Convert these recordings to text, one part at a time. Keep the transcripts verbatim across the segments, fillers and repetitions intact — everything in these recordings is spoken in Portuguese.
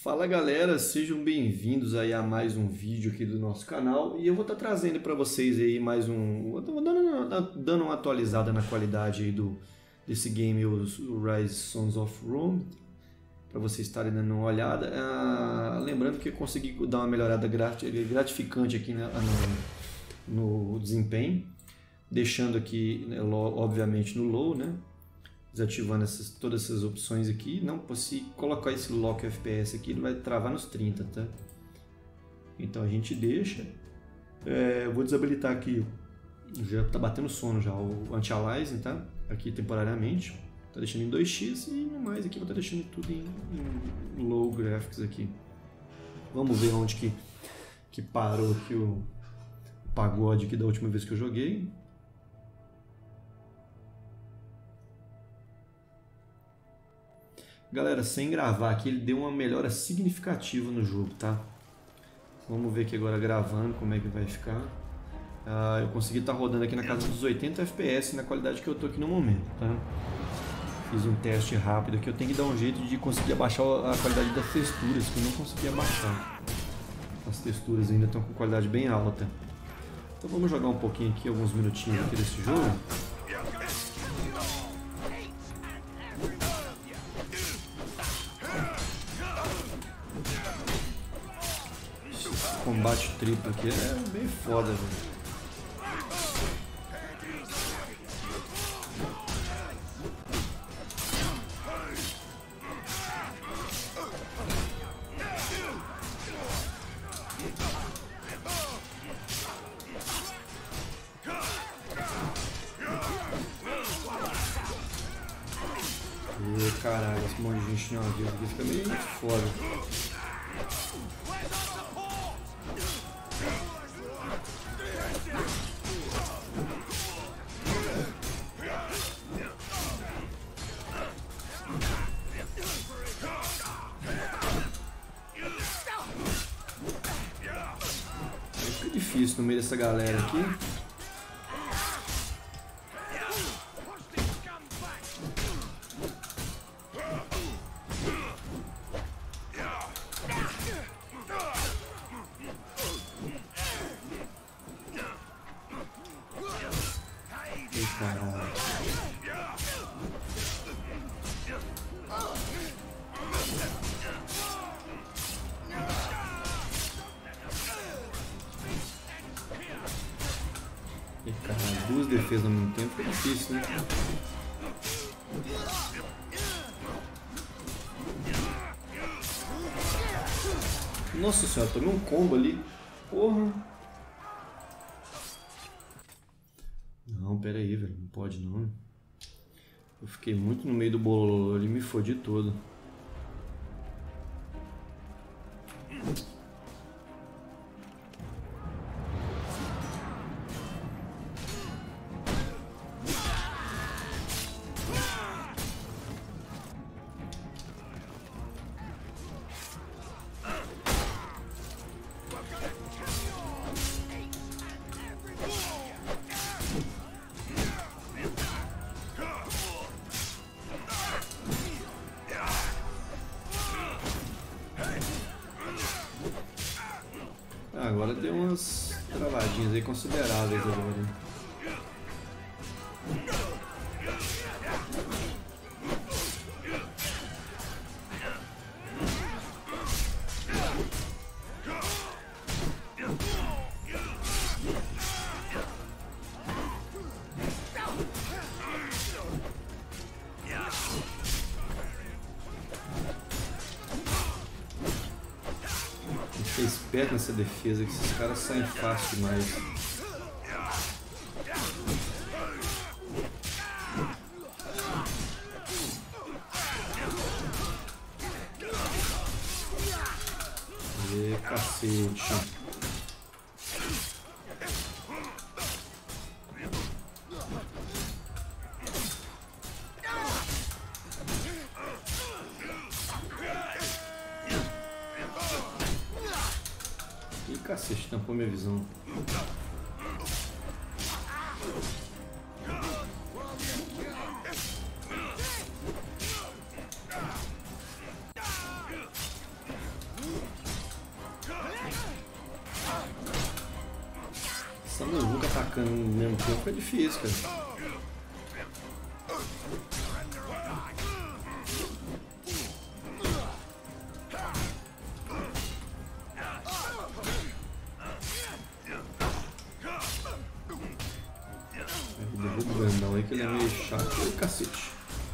Fala galera, sejam bem-vindos aí a mais um vídeo aqui do nosso canal e eu vou estar trazendo para vocês aí mais um, vou dando, dando uma atualizada na qualidade aí do, desse game, o Rise Sons of Rome, para vocês estarem dando uma olhada. Ah, lembrando que eu consegui dar uma melhorada gratificante aqui na, no, no desempenho, deixando aqui, né, obviamente no low, né? Desativando essas, todas essas opções aqui. Não, se colocar esse lock F P S aqui, ele vai travar nos trinta, tá? Então a gente deixa. É, eu vou desabilitar aqui, já tá batendo sono já, o anti-aliasing, tá? Aqui temporariamente. Tá deixando em dois x e no mais aqui vou estar deixando tudo em, em low graphics aqui. Vamos ver onde que, que parou aqui o pagode aqui da última vez que eu joguei. Galera, sem gravar aqui, ele deu uma melhora significativa no jogo, tá? Vamos ver aqui agora gravando como é que vai ficar. Ah, eu consegui estar rodando aqui na casa dos oitenta F P S na qualidade que eu tô aqui no momento, tá? Fiz um teste rápido aqui, eu tenho que dar um jeito de conseguir abaixar a qualidade das texturas, que eu não consegui abaixar. As texturas ainda estão com qualidade bem alta. Então vamos jogar um pouquinho aqui, alguns minutinhos aqui desse jogo. Combate triplo aqui é bem foda, velho. E caralho, esse monte de gente em uma vez aqui fica meio foda. Fica difícil no meio dessa galera aqui. Caralho. E caralho, duas defesas ao mesmo tempo é difícil, né? Nossa senhora, tomei um combo ali. Porra. Não, pera aí, velho. Não pode não. Eu fiquei muito no meio do bolo ali, me fodi todo. Agora deu umas travadinhas aí consideráveis agora. Fiquei esperto nessa defesa, que esses caras saem fácil demais. E cacete. Ih, cacete, tampou minha visão. Essa muvuca atacando no mesmo tempo é difícil, cara. Derruba o grandão aí que ele é meio chato. Ô, cacete.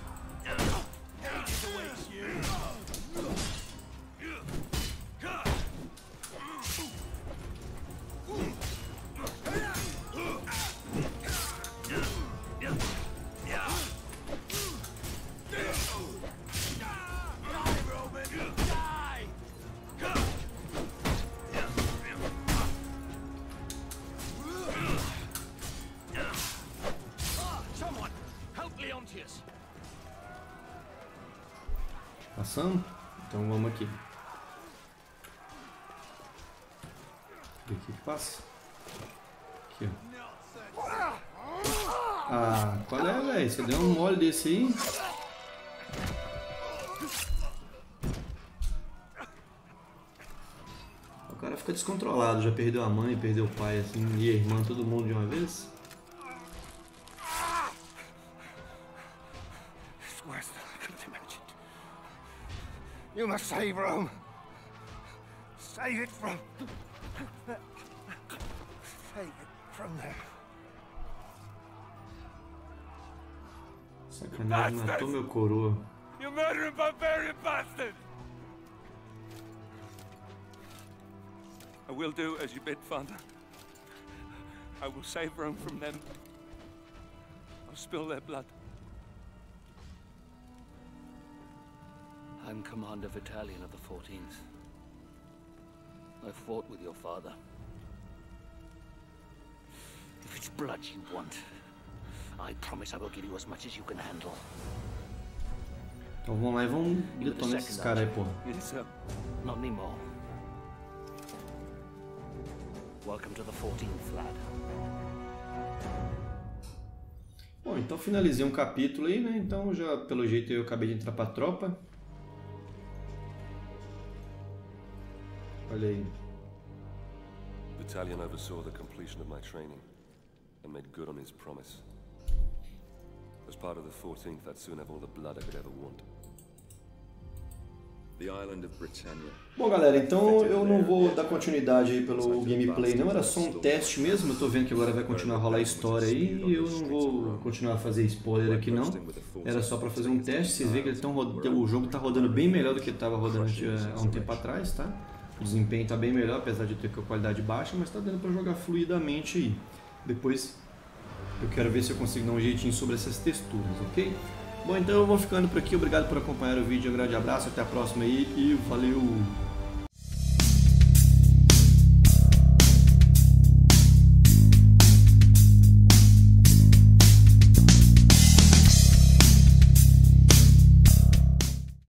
Passamos? Então vamos aqui. Aqui que passa? Aqui, ó. Ah, qual é, velho? Você deu um mole desse aí? O cara fica descontrolado, já perdeu a mãe, perdeu o pai, assim, e a irmã, todo mundo de uma vez. You must save Rome. Save it from... Save it from there. Sacanagem, matou meu coroa. You murdering barbarian bastard! I will do as you bid, Father. I will save Rome from them. I'll spill their blood. I'm Commander Battalion of the fourteenth. I fought with your father. If it's blood you want, I promise I will give you as much as you can handle. Então vamos lá e vamos detonar esses caras aí, pô. Yes, sir. Not anymore. Welcome to the fourteenth, lad. Bom, então finalizei um capítulo aí, né? Então já, pelo jeito, eu acabei de entrar pra tropa. Olha aí. Battalion oversaw the completion of my training and made good on his promise. As part of the fourteenth, I'd soon have all the blood I could ever want. The island of Britannia. Bom, galera, então eu não vou dar continuidade aí pelo gameplay, não. Era só um teste mesmo. Eu tô vendo que agora vai continuar a rolar a história aí e eu não vou continuar a fazer spoiler aqui, não. Era só pra fazer um teste. Vocês veem que eles tão rod... o jogo tá rodando bem melhor do que ele tava rodando há um tempo atrás, tá? O desempenho tá bem melhor, apesar de ter com a qualidade baixa, mas tá dando pra jogar fluidamente aí. Depois eu quero ver se eu consigo dar um jeitinho sobre essas texturas, ok? Bom, então eu vou ficando por aqui. Obrigado por acompanhar o vídeo. Um grande abraço, até a próxima aí e valeu!